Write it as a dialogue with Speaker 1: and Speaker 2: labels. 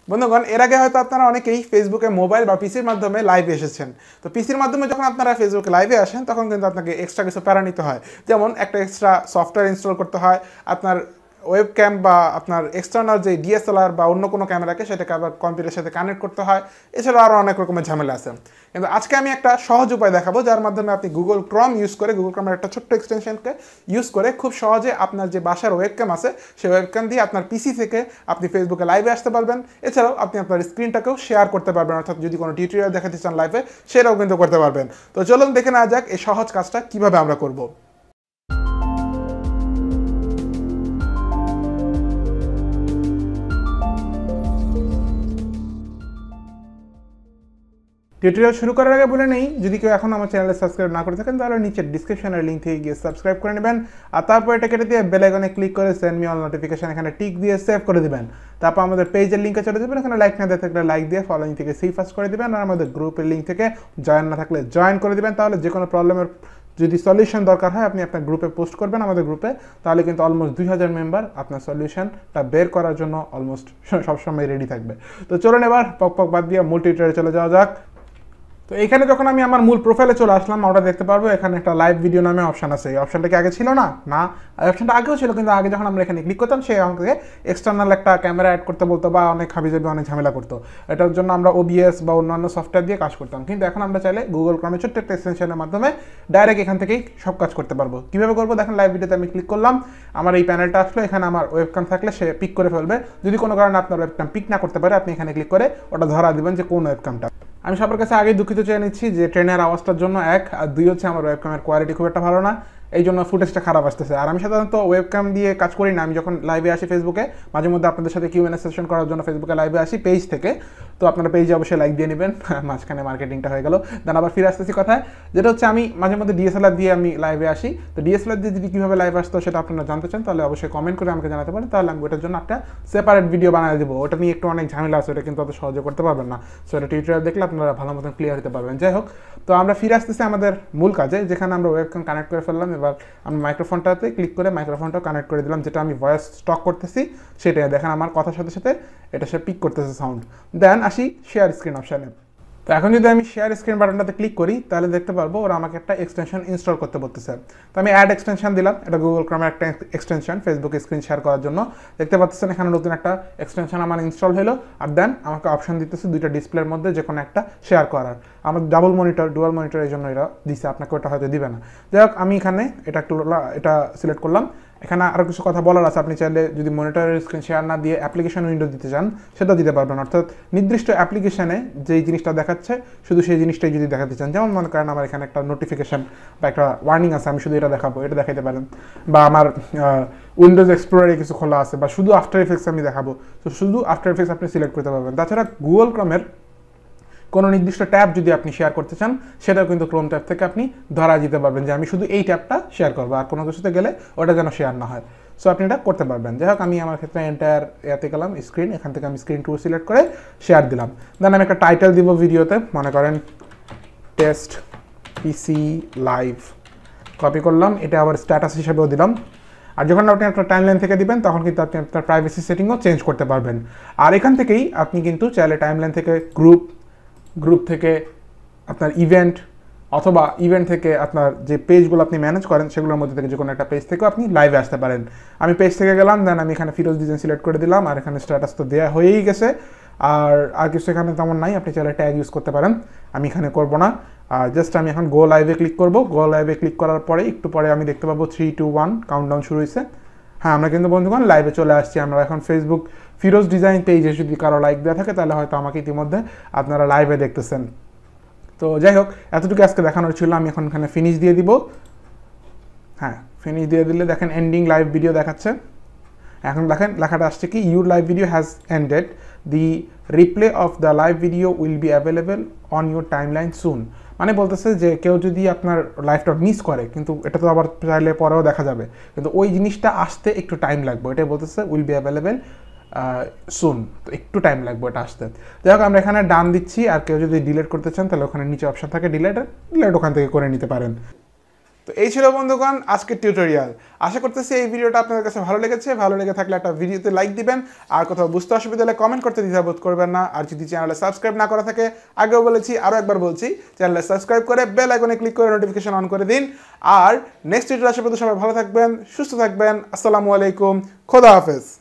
Speaker 1: বন্ধুগণ, এর আগে হয়তো আপনারা অনেকেই ফেসবুকে মোবাইল বা পিসির মাধ্যমে লাইভে এসেছেন। তো পিসির মাধ্যমে যখন আপনারা ফেসবুকে লাইভে আসেন তখন কিন্তু আপনাকে এক্সট্রা কিছু প্যারা নিতে হয়, যেমন একটা এক্সট্রা সফটওয়্যার ইনস্টল করতে হয়, আপনার ওয়েব ক্যাম বা আপনার এক্সটার্নাল যে ডিএসএলআর বা অন্য কোনো ক্যামেরাকে সেটাকে আবার কম্পিউটারের সাথে কানেক্ট করতে হয়। এছাড়াও আরও অনেক রকমের ঝামেলা আছে। কিন্তু আজকে আমি একটা সহজ উপায় দেখাবো যার মাধ্যমে আপনি গুগল ক্রোম ইউজ করে, গুগল ক্রোমের একটা ছোট্ট এক্সটেনশনকে ইউজ করে খুব সহজে আপনার যে বাসার ওয়েব ক্যাম আছে সেই ওয়েব ক্যাম দিয়ে আপনার পিসি থেকে আপনি ফেসবুকে লাইভে আসতে পারবেন। এছাড়াও আপনি আপনার স্ক্রিনটাকেও শেয়ার করতে পারবেন, অর্থাৎ যদি কোনো টিউটোরিয়াল দেখাতে চান লাইভে সেটাও কিন্তু করতে পারবেন। তো চলুন দেখে নেওয়া যাক এই সহজ কাজটা কিভাবে আমরা করব। টিউটোরিয়াল শুরু করার আগে বলে নেই, যদি কেউ এখন আমার চ্যানেলে সাবস্ক্রাইব না করে থাকেন তাহলে নিচের ডিসক্রিপশনের লিঙ্ক থেকে গিয়ে সাবস্ক্রাইব করে নেবেন, আর তারপর এটা কেটে দিয়ে বেল আইকনে ক্লিক করে সেন্ড মি অল নোটিফিকেশন এখানে টিক দিয়ে সেভ করে দিবেন। তারপর আমাদের পেজের লিঙ্কে চলে যাবেন, এখানে লাইক না দিয়ে থাকলে লাইক দিয়ে ফলোইং থেকে সি ফার্স্ট করে দিবেন, আর আমাদের গ্রুপের লিঙ্ক থেকে জয়েন না থাকলে জয়েন করে দিবেন। তাহলে যে কোনো প্রবলেমের যদি সলিউশন দরকার হয় আপনি আপনার গ্রুপে পোস্ট করবেন আমাদের গ্রুপে, তাহলে কিন্তু অলমোস্ট 2000 মেম্বার আপনার সলিউশনটা বের করার জন্য অলমোস্ট সবসময় রেডি থাকবে। তো চলুন এবার পক পক বাদ দিয়ে মূল টিউটোরিয়ালে চলে যাওয়া যাক। তো এখানে যখন আমি আমার মূল প্রোফাইলে চলে আসলাম, আমরা দেখতে পারবো এখানে একটা লাইভ ভিডিও নামে অপশন আছে। এই অপশনটা কি আগে ছিল না? না, অপশনটা আগেও ছিল, কিন্তু আগে যখন আমরা এখানে ক্লিক করতাম সে আমাকে এক্সটার্নাল একটা ক্যামেরা অ্যাড করতে বলতো বা অনেক হাবিজাবি অনেক ঝামেলা করতো। এটার জন্য আমরা ওবিএস বা অন্যান্য সফটওয়্যার দিয়ে কাজ করতাম, কিন্তু এখন আমরা চাইলে গুগল ক্রোমে ছোট্ট একটা এক্সটেনশনের মাধ্যমে ডাইরেক্ট এখান থেকেই সব কাজ করতে পারবো। কীভাবে করবো দেখেন, লাইভ ভিডিওতে আমি ক্লিক করলাম, আমার এই প্যানেলটা আসলো, এখানে আমার ওয়েবক্যাম থাকলে সে পিক করে ফেলবে। যদি কোনো কারণে আপনার ওয়েবক্যাম পিক না করতে পারে আপনি এখানে ক্লিক করে ওটা ধরা দিবেন যে কোন ওয়েবক্যামটা। আমি সবার কাছে আগেই দুঃখিত চেয়ে নিচ্ছি যে ট্রেনের আওয়াজটার জন্য, এক আর দুই হচ্ছে আমার ওয়েবক্যামের কোয়ালিটি খুব একটা ভালো না, এই জন্য ফুটেজটা খারাপ আসতেছে। আর আমি সাধারণত ওয়েবক্যাম দিয়ে কাজ করি না, আমি যখন লাইভে আসি ফেসবুকে মাঝে মধ্যে আপনাদের সাথে কিউএনএ সেশন করার জন্য ফেসবুকে লাইভে আসি পেজ থেকে, তো আপনারা পেজে অবশ্যই লাইক দিয়ে নেবেন। মাঝখানে মার্কেটিংটা হয়ে গেল। দেন আবার ফিরে আসতেছি কথায়, যেটা হচ্ছে আমি মাঝে মধ্যে ডিএসএলআর দিয়ে আমি লাইভে আসি। তো ডিএসএলআর দিয়ে যদি কীভাবে লাইভ আসতো সেটা আপনারা জানতে চান তাহলে অবশ্যই কমেন্ট করে আমাকে জানাতে পারেন, তাহলে আমি ওটার জন্য একটা সেপারেট ভিডিও বানিয়ে দেবো। ওটা নিয়ে একটু অনেক ঝামেলা আছে, ওটা কিন্তু অত সহজে করতে পারবেন না। সো এটা টিউটোরিয়াল দেখলে আপনারা ভালো মতন ক্লিয়ার হতে পারবেন। যাই হোক, তো আমরা ফিরে আসতেছি আমাদের মূল কাজে, যেখানে আমরা ওয়েবক্যাম কানেক্ট করে ফেললাম। এবার আমি মাইক্রোফোনটাতে ক্লিক করে মাইক্রোফোনটাও কানেক্ট করে দিলাম, যেটা আমি ভয়েস স্টক করতেছি সেটাই দেখেন আমার কথার সাথে সাথে এটা সে পিক করতেছে সাউন্ড। দেন আসি শেয়ার স্ক্রিন অপশানে। তো এখন যদি আমি শেয়ার স্ক্রিন বাটনটাতে ক্লিক করি তাহলে দেখতে পারবো ওরা আমাকে একটা এক্সটেনশন ইনস্টল করতে বলতেছে। তো আমি অ্যাড এক্সটেনশন দিলাম, এটা গুগল ক্রোমের একটা এক্সটেনশন ফেসবুকে স্ক্রিন শেয়ার করার জন্য। দেখতে পাচ্ছেন এখানে নতুন একটা এক্সটেনশন আমার ইনস্টল হলো, আর দেন আমাকে অপশন দিতেছে দুইটা ডিসপ্লের মধ্যে যে কোনো একটা শেয়ার করার। আমার ডাবল মনিটর ডুয়াল মনিটর এই জন্য এটা দিছে, আপনাকে ওটা হয়তো দিবে না। যাই হোক, আমি এখানে এটা সিলেক্ট করলাম। এখানে আরও কিছু কথা বলার আছে, আপনি চাইলে যদি মনিটরের স্ক্রিন শেয়ার না দিয়ে অ্যাপ্লিকেশন উইন্ডো দিতে চান সেটা দিতে পারবেন, অর্থাৎ নির্দিষ্ট অ্যাপ্লিকেশনে যেই জিনিসটা দেখাচ্ছে শুধু সেই জিনিসটাই যদি দেখাতে চান, যেমন মনে করেন আমার এখানে একটা নোটিফিকেশন বা একটা ওয়ার্নিং আছে, আমি শুধু এটা দেখাবো, এটা দেখাতে পারেন। বা আমার উইন্ডোজ এক্সপ্লোরারে কিছু খোলা আছে বা শুধু আফটার এফেক্টস আমি দেখাবো, তো শুধু আফটার এফেক্টস আপনি সিলেক্ট করতে পারবেন। তাছাড়া গুগল ক্রোমের কোনো নির্দিষ্ট ট্যাব যদি আপনি শেয়ার করতে চান সেটাও কিন্তু ক্রোম ট্যাব থেকে আপনি ধরা দিতে পারবেন যে আমি শুধু এই ট্যাবটা শেয়ার করবো, আর কোনো কিছুতে গেলে ওটা যেন শেয়ার না হয়। সো আপনি এটা করতে পারবেন। যাই হোক, আমি আমার ক্ষেত্রে এন্টায়ার ইয়াতে গেলাম স্ক্রিন, এখান থেকে আমি স্ক্রিন টু সিলেক্ট করে শেয়ার দিলাম। দেন আমি একটা টাইটেল দিব ভিডিওতে, মনে করেন টেস্ট পিসি লাইভ, কপি করলাম, এটা আবার স্ট্যাটাস হিসেবেও দিলাম। আর যখন আপনি আপনার টাইমলাইন থেকে দিবেন তখন কিন্তু আপনি আপনার প্রাইভেসি সেটিংও চেঞ্জ করতে পারবেন। আর এখান থেকেই আপনি কিন্তু চাইলে টাইমলাইন থেকে গ্রুপ থেকে আপনার ইভেন্ট, অথবা ইভেন্ট থেকে আপনার যে পেজগুলো আপনি ম্যানেজ করেন সেগুলোর মধ্যে থেকে যে কোনো একটা পেজ থেকেও আপনি লাইভে আসতে পারেন। আমি পেজ থেকে গেলাম, দেন আমি এখানে ফিরোজ ডিজাইন সিলেক্ট করে দিলাম, আর এখানে স্ট্যাটাস তো দেওয়া হয়েই গেছে। আর কিছু এখানে তেমন নাই, আপনি চাইলে ট্যাগ ইউজ করতে পারেন, আমি এখানে করবো না। আর জাস্ট আমি এখন গো লাইভে ক্লিক করবো। গো লাইভে ক্লিক করার পরে একটু পরে আমি দেখতে পাবো 3, 2, 1 কাউন্টডাউন শুরু হয়েছে। হ্যাঁ, আমরা কিন্তু বন্ধুগণ লাইভে চলে আসছি। আমরা এখন ফেসবুক ফিরোজ ডিজাইন পেজে যদি কারো লাইক দেওয়া থাকে তাহলে হয়তো আমাকে ইতিমধ্যে আপনারা লাইভে দেখতেছেন। তো যাই হোক, এতটুকু আজকে দেখানোর ছিল। আমি এখন এখানে ফিনিশ দিয়ে দিব। হ্যাঁ, ফিনিশ দিয়ে দিলে দেখেন এন্ডিং লাইভ ভিডিও দেখাচ্ছে। এখন দেখেন লেখাটা আসছে কি, your live video has ended, the replay of the live video will be available on your timeline soon. মানে বলতেছে যে কেউ যদি আপনার লাইভটা মিস করে, কিন্তু এটা তো আবার চাইলে পরেও দেখা যাবে, কিন্তু ওই জিনিসটা আসতে একটু টাইম লাগবে, এটাই বলতেছে উইল বি অ্যাভেলেবেল সুন, তো একটু টাইম লাগবে এটা আসতে। যাই হোক, আমরা এখানে ডান দিচ্ছি। আর কেউ যদি ডিলিট করতে চান তাহলে ওখানে নিচে অপশন থাকে ডিলিট ওখান থেকে করে নিতে পারেন। তো তো এই ছিল বন্ধুগণ আজকের টিউটোরিয়াল। আশা করতেছি এই ভিডিওটা আপনাদের কাছে ভালো লেগেছে। ভালো লেগে থাকলে একটা ভিডিওতে লাইক দিবেন, আর কোথাও বুঝতে অসুবিধা হলে কমেন্ট করতে দ্বিধাবোধ করবেন না। আর যদি চ্যানেলে সাবস্ক্রাইব না করা থাকে, আগেও বলেছি আরও একবার বলছি, চ্যানেলে সাবস্ক্রাইব করে বেল আইকনে ক্লিক করে নোটিফিকেশন অন করে দিন। আর নেক্সট টিউটোরিয়াল আসার পর্যন্ত সবাই ভালো থাকবেন, সুস্থ থাকবেন। আসসালামু আলাইকুম, খোদা হাফেজ।